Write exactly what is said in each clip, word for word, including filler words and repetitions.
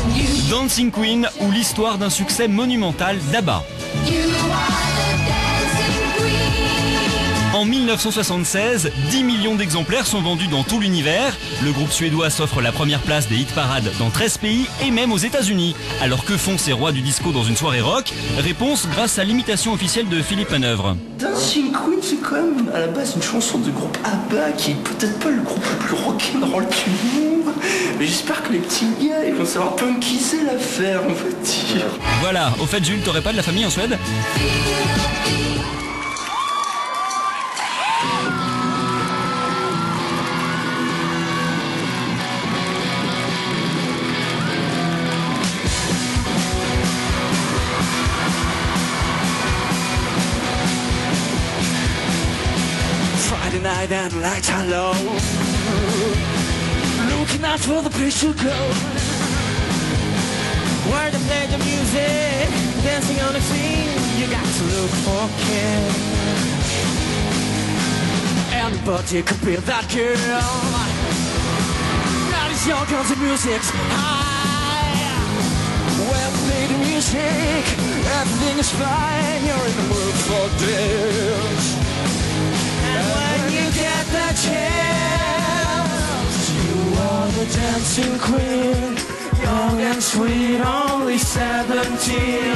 Dancing Queen ou l'histoire d'un succès monumental d'ABBA. En mille neuf cent soixante-seize, dix millions d'exemplaires sont vendus dans tout l'univers. Le groupe suédois s'offre la première place des hit-parades dans treize pays et même aux États-Unis. Alors que font ces rois du disco dans une soirée rock? Réponse grâce à l'imitation officielle de Philippe Manœuvre. Dancing Queen, c'est quand même à la base une chanson du groupe ABBA qui est peut-être pas le groupe le plus rock'n'roll du monde. Mais j'espère que les petits gars ils vont savoir punkiser l'affaire, on va dire. Voilà, au fait Jules, t'aurais pas de la famille en Suède? Friday night and the lights are low, looking out for the place to go, where they play the music, dancing on the scene. You got to look for Ken. Anybody could be that girl. Now it's your country music's high. Well, play the music, everything is fine. You're in the mood for this. And when you get the chance, you are the dancing queen, young and sweet, only seventeen.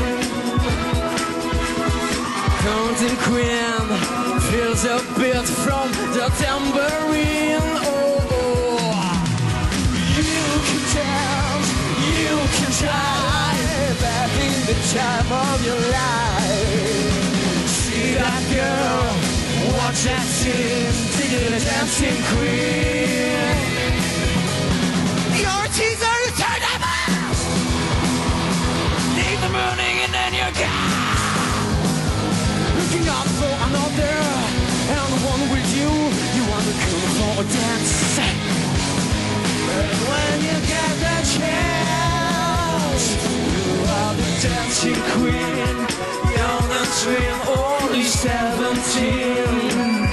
Dancing queen feels a bit from the tambourine. Oh, oh. You can dance, you can jive, having the time of your life. See that girl, watch that scene, dig the dancing queen. You're a teaser, you turn them out. Leave the morning and then you're gone. Looking out for another, and the one with you, you want to come for a dance. But when you get the chance, you are the dancing queen, young and sweet, only seventeen.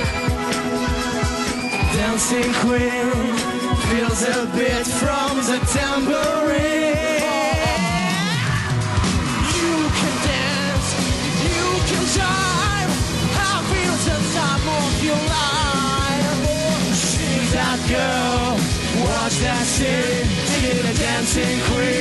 Dancing queen feels a bit from the tambourine. You can dance, you can jive, I feel the time of your life. She's that girl, watch that scene, dig it, a dancing queen.